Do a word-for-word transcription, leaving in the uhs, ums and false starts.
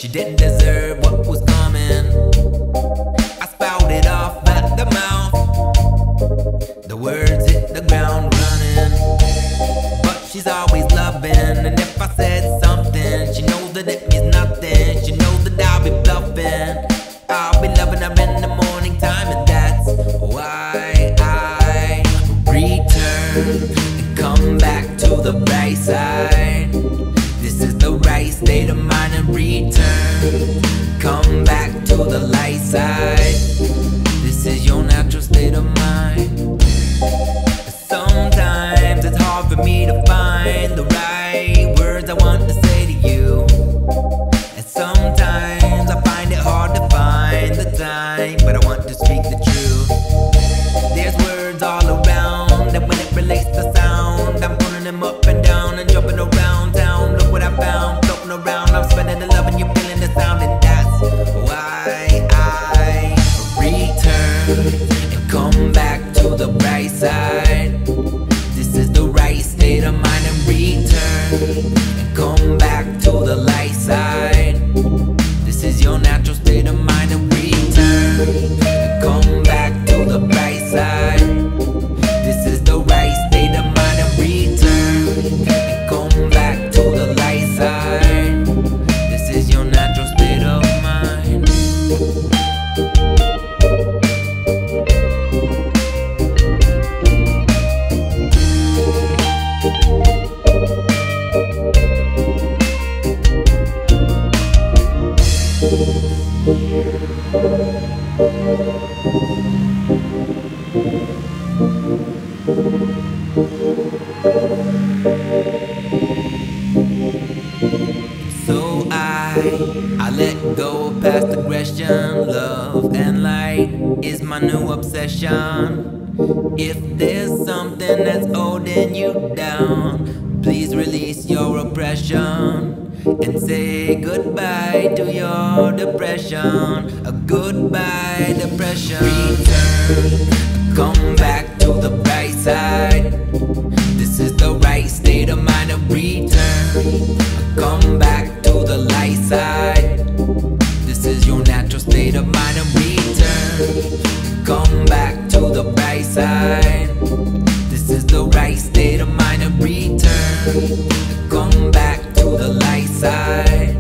she didn't deserve what was coming. I spouted off at the mouth, the words hit the ground running. But she's always loving, and if I said something, she knows that it means nothing. She knows that I'll be bluffing. I'll be loving her in the morning time, and that's why I return and come back to the bright side. This is the right state of mind, and return, come back to the light side. This is your natural state of mind. Sometimes it's hard for me to find the right words I want to say to you, and sometimes I find it hard to find the time, but I want to speak the truth. There's words all around, and when it relates to sound, I'm pulling them up and down and jumping around town. Look what I found, floating around, I'm spreading the love and you're feeling the sound, and that's why I return and come back to the bright side. This is the right state of mind, and return and come back to the light side. This is your natural state of mind, and return and come back to the bright side. This is the right state of mind, and return and come back to the light side. This is your natural state of mind. So I, I let go past aggression. Love and light is my new obsession. If there's something that's holding you down, please release your oppression and say goodbye to your depression. A goodbye depression. Return, come back to the bright side. This is the right state of mind, and return, come back to the light side. This is your natural state of mind, and return, come back to the bright side. This is the right state of mind, and return, come back to the light side.